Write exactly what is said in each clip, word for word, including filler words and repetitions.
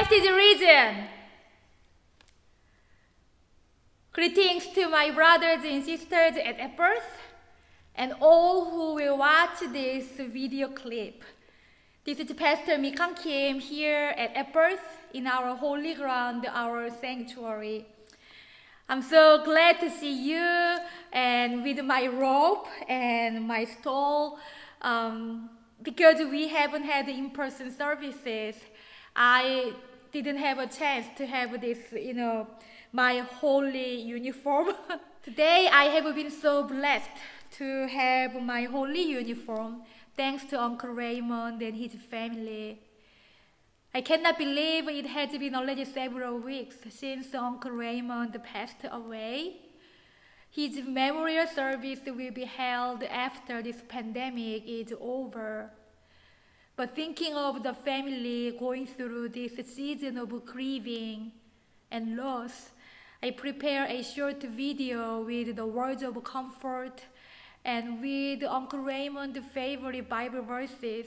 Christ is risen! Greetings to my brothers and sisters at Epworth and all who will watch this video clip. This is Pastor Mikang Kim here at Epworth in our holy ground, our sanctuary. I'm so glad to see you, and with my robe and my stole, um, because we haven't had in-person services, I didn't have a chance to have this, you know, my holy uniform. Today I have been so blessed to have my holy uniform, thanks to Uncle Raymond and his family. I cannot believe it has been already several weeks since Uncle Raymond passed away. His memorial service will be held after this pandemic is over. But thinking of the family going through this season of grieving and loss, I prepare a short video with the words of comfort and with Uncle Raymond's favorite Bible verses.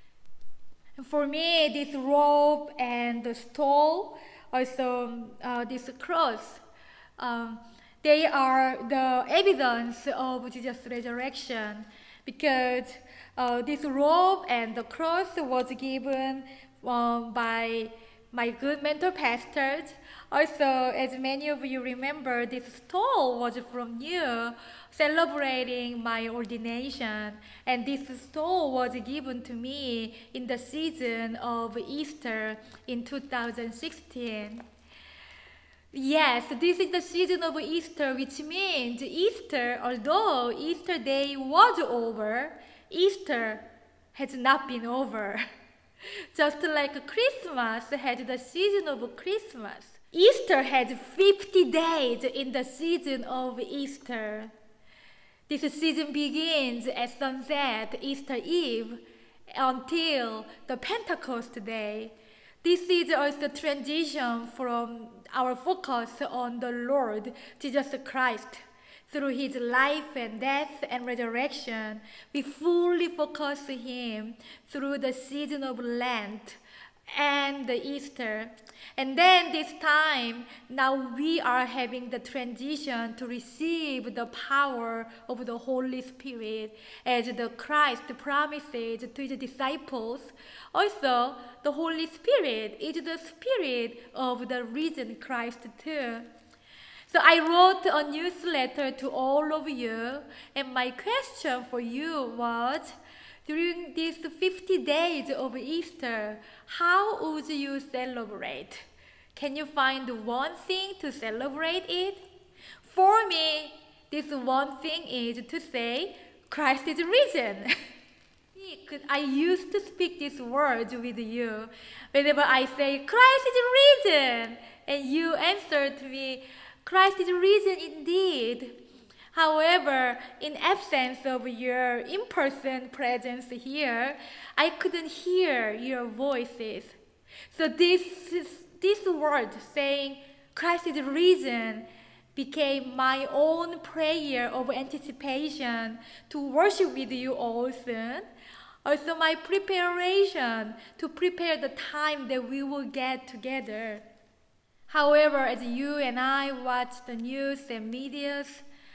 For me, this robe and the stole, also uh, this cross, um, they are the evidence of Jesus' resurrection, because uh, this robe and the cross was given um, by my good mentor pastors. Also, as many of you remember, this stole was from you, celebrating my ordination. And this stole was given to me in the season of Easter in two thousand sixteen. Yes, this is the season of Easter, which means Easter, although Easter day was over, Easter has not been over. Just like Christmas had the season of Christmas, Easter has fifty days in the season of Easter. This season begins at sunset, Easter Eve, until the Pentecost day. This is also transition from our focus on the Lord Jesus Christ. Through his life and death and resurrection, we fully focus him through the season of Lent and the Easter. And then this time, now we are having the transition to receive the power of the Holy Spirit, as the Christ promises to his disciples. Also, the Holy Spirit is the Spirit of the risen Christ too. So I wrote a newsletter to all of you, and my question for you was, during these fifty days of Easter, how would you celebrate? Can you find one thing to celebrate it? For me, this one thing is to say, Christ is risen. I used to speak these words with you. Whenever I say, Christ is risen, and you answer to me, Christ is risen indeed. However, in absence of your in-person presence here, I couldn't hear your voices. So this, this word saying, Christ is risen, became my own prayer of anticipation to worship with you all soon. Also my preparation to prepare the time that we will get together. However, as you and I watch the news and medias,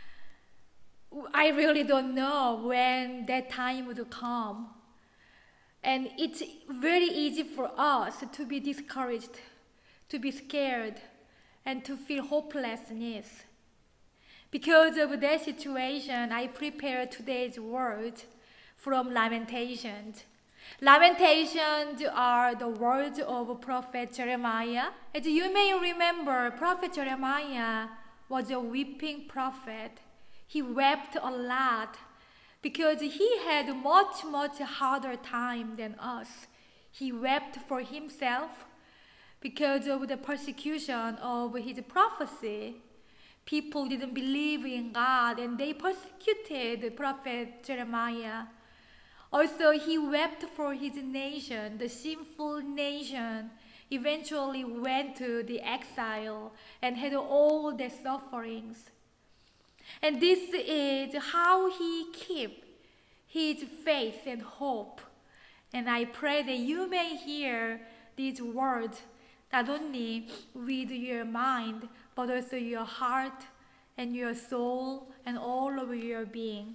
I really don't know when that time would come. And it's very easy for us to be discouraged, to be scared, and to feel hopelessness. Because of that situation, I prepared today's words from Lamentations. Lamentations are the words of Prophet Jeremiah. As you may remember, Prophet Jeremiah was a weeping prophet. He wept a lot because he had much, much harder time than us. He wept for himself because of the persecution of his prophecy. People didn't believe in God, and they persecuted Prophet Jeremiah. Also, he wept for his nation. The sinful nation eventually went to the exile and had all their sufferings. And this is how he kept his faith and hope. And I pray that you may hear these words not only with your mind, but also your heart and your soul and all of your being.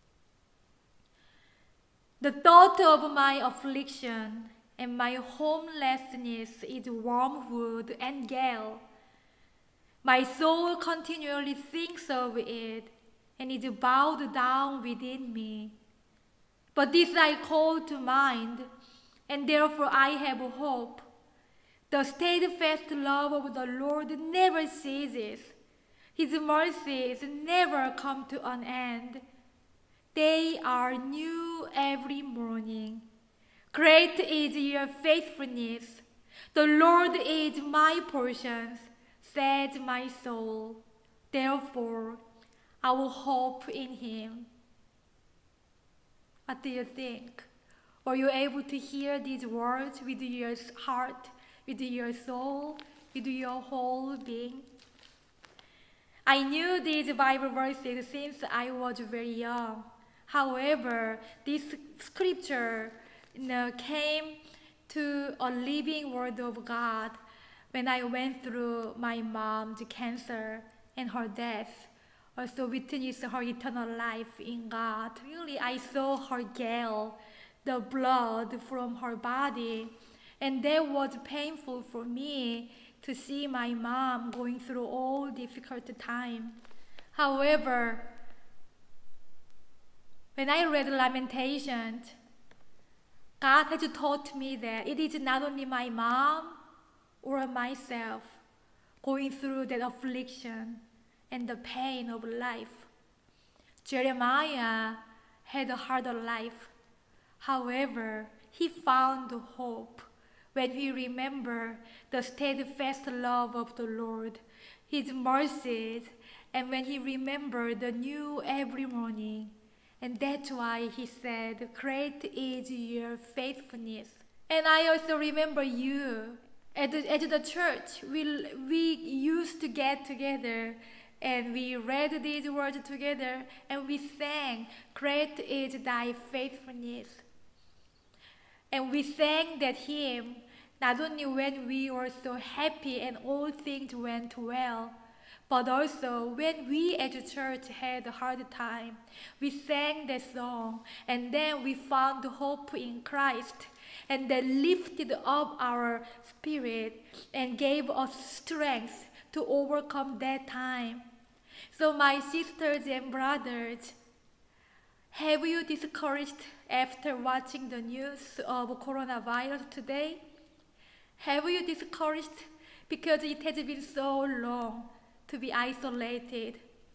The thought of my affliction and my homelessness is wormwood and gall. My soul continually thinks of it and is bowed down within me. But this I call to mind, and therefore I have hope. The steadfast love of the Lord never ceases. His mercies never come to an end. They are new every morning. Great is your faithfulness. The Lord is my portion, said my soul. Therefore, I will hope in him. What do you think? Were you able to hear these words with your heart, with your soul, with your whole being? I knew these Bible verses since I was very young. However, this scripture you know, came to a living word of God when I went through my mom's cancer and her death. Also witnessed her eternal life in God. Really, I saw her gall, the blood from her body, and that was painful for me to see my mom going through all difficult time. However, when I read Lamentations, God has taught me that it is not only my mom or myself going through that affliction and the pain of life. Jeremiah had a harder life. However, he found hope when he remembered the steadfast love of the Lord, his mercies, and when he remembered the new every morning. And that's why he said, great is your faithfulness. And I also remember you. At the, at the church, we, we used to get together and we read these words together and we sang, great is thy faithfulness. And we sang that hymn not only when we were so happy and all things went well, but also when we as a church had a hard time. We sang that song and then we found hope in Christ, and that lifted up our spirit and gave us strength to overcome that time. So my sisters and brothers, have you discouraged after watching the news of coronavirus today? Have you discouraged because it has been so long to be isolated?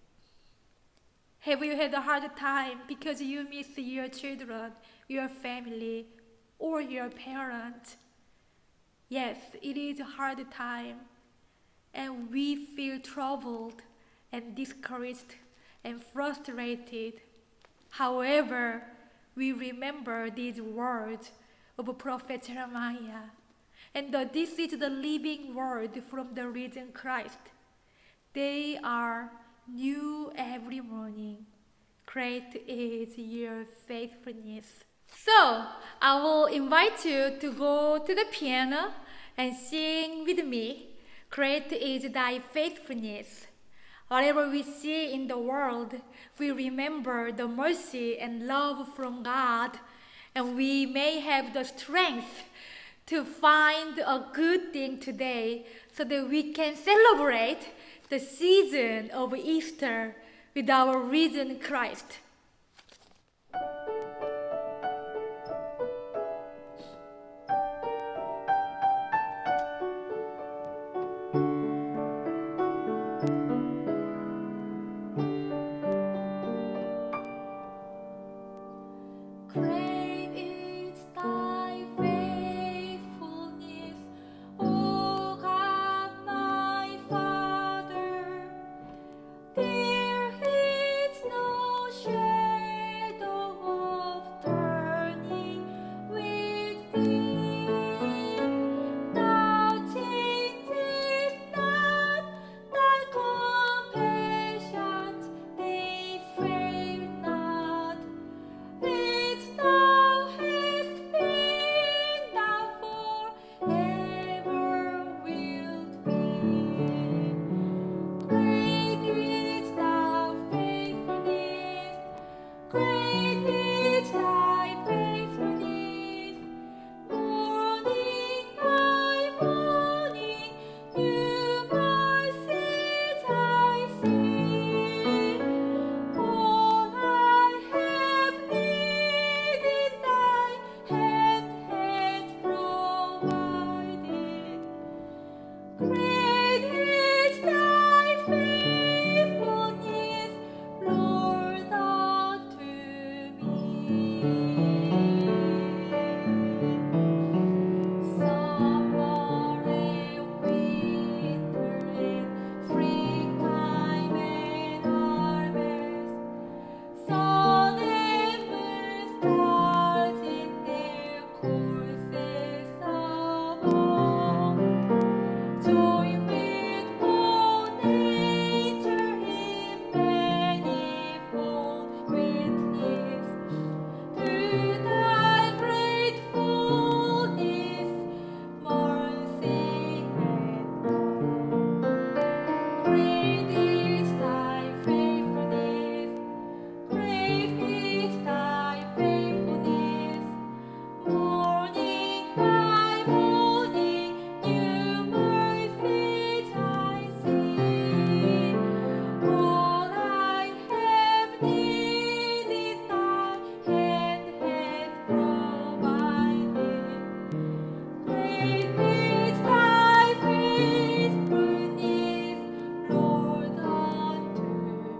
Have you had a hard time because you miss your children, your family, or your parents? Yes, it is a hard time, and we feel troubled and discouraged and frustrated. However, we remember these words of Prophet Jeremiah, and that this is the living word from the risen Christ. They are new every morning. Great is your faithfulness. So, I will invite you to go to the piano and sing with me, great is thy faithfulness. Whatever we see in the world, we remember the mercy and love from God, and we may have the strength to find a good thing today so that we can celebrate the season of Easter with our risen Christ. Great is thy faithfulness, O God, my Father. There is no shadow Great is thy faithfulness. Morning by morning, new mercies I see. All I have needed, thy hand hath provided. Great is thy faithfulness, Lord, unto me. Summer and winter and springtime and harvest, sun and moon, stars in their courses above, join with all nature in manifold witness to thy great fullness, mercy and love. Great is thy faithfulness. Great is thy faithfulness. Morning by morning, new mercies I see. All I have needed, thy hand hath provided. Great is thy faithfulness, Lord, unto me.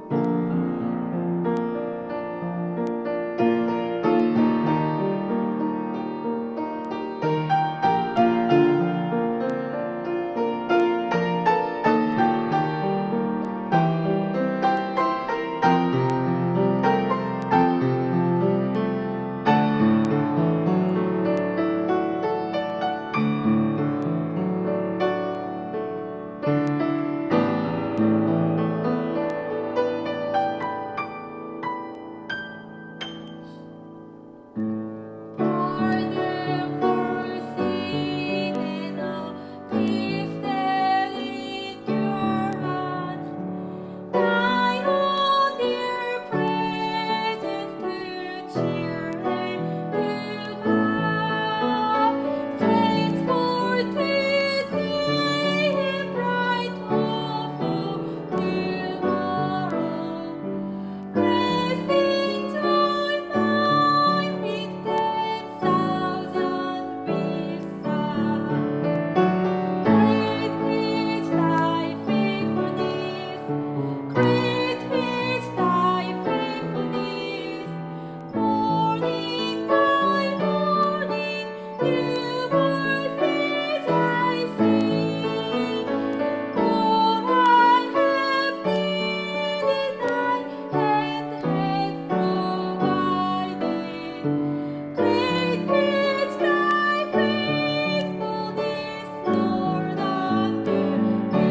Pardon for sin and all peace that endureth. Thy own dear presence to cheer and to guide. Strength for today and bright hope for tomorrow. Blessing joy mine with ten thousand beside. Great is thy faithfulness. Great is thy faithfulness. Morning by morning, new mercies I see. All I have needed, thy hand hath provided. Great is thy faithfulness, Lord, unto me.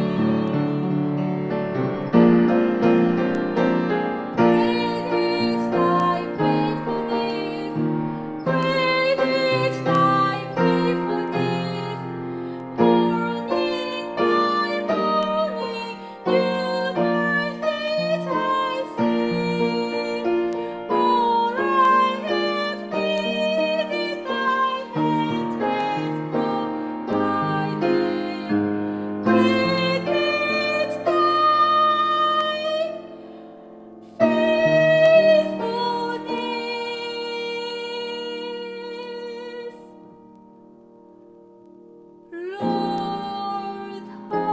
Great is thy faithfulness. Great is thy faithfulness. Morning by morning, new mercies I see. All I have needed, thy hand hath provided. Great is thy faithfulness, Lord,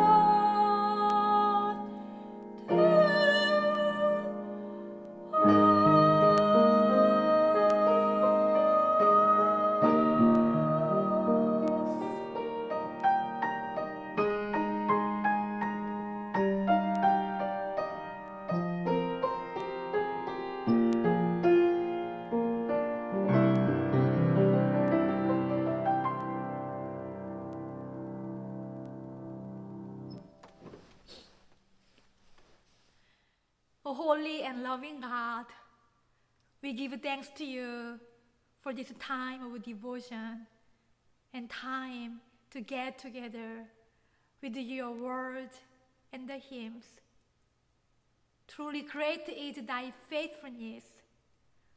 O holy and loving God, we give thanks to you for this time of devotion and time to get together with your word and the hymns. Truly great is thy faithfulness.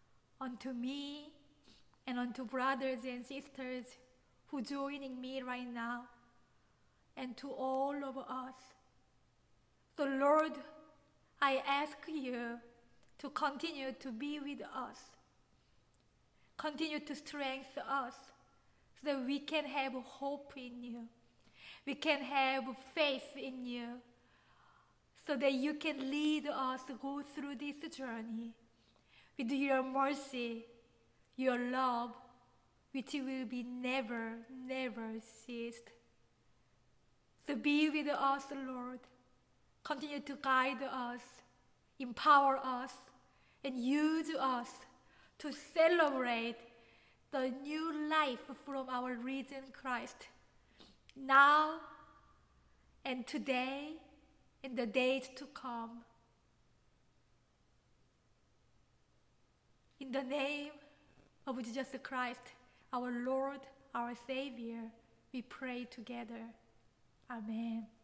unto me and unto brothers and sisters who joining me right now, and to all of us. So Lord, I ask you to continue to be with us. Continue to strengthen us so that we can have hope in you. We can have faith in you so that you can lead us go through this journey with your mercy, your love, which will be never, never ceased. So be with us, Lord. Continue to guide us, empower us, and use us to celebrate the new life from our risen Christ, now and today and the days to come. In the name of Jesus Christ, our Lord, our Savior, we pray together. Amen.